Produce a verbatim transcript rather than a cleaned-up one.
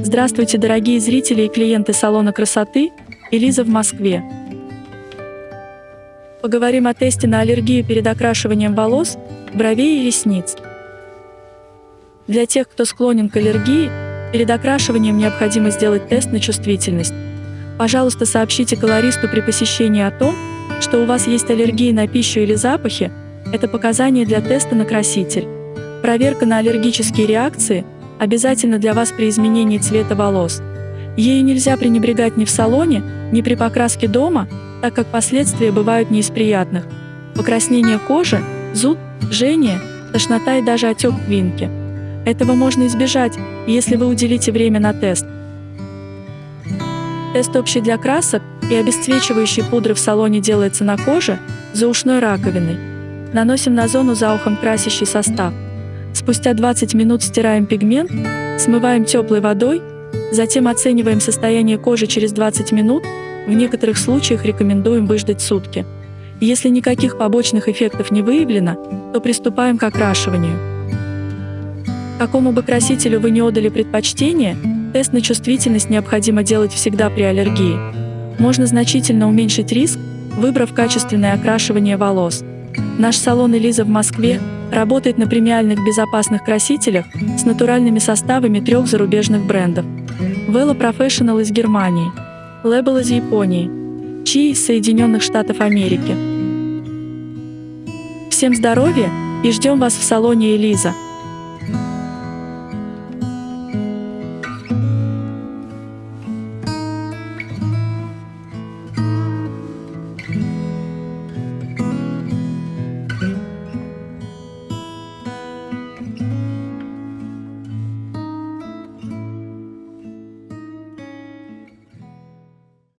Здравствуйте, дорогие зрители и клиенты салона красоты Элиза в Москве. Поговорим о тесте на аллергию перед окрашиванием волос, бровей и ресниц. Для тех, кто склонен к аллергии, перед окрашиванием необходимо сделать тест на чувствительность. Пожалуйста, сообщите колористу при посещении о том, что у вас есть аллергия на пищу или запахи. Это показание для теста на краситель. Проверка на аллергические реакции обязательно для вас при изменении цвета волос. Ею нельзя пренебрегать ни в салоне, ни при покраске дома, так как последствия бывают не из приятных. Покраснение кожи, зуд, жжение, тошнота и даже отек квинки. Этого можно избежать, если вы уделите время на тест. Тест общий для красок и обесцвечивающей пудры в салоне делается на коже, за ушной раковиной. Наносим на зону за ухом красящий состав. Спустя двадцать минут стираем пигмент, смываем теплой водой, затем оцениваем состояние кожи через двадцать минут, в некоторых случаях рекомендуем выждать сутки. Если никаких побочных эффектов не выявлено, то приступаем к окрашиванию. Какому бы красителю вы ни отдали предпочтение, тест на чувствительность необходимо делать всегда при аллергии. Можно значительно уменьшить риск, выбрав качественное окрашивание волос. Наш салон Элиза в Москве работает на премиальных безопасных красителях с натуральными составами трех зарубежных брендов. Velo Professional из Германии, Label из Японии, Chi из Соединенных Штатов Америки. Всем здоровья и ждем вас в салоне Элиза.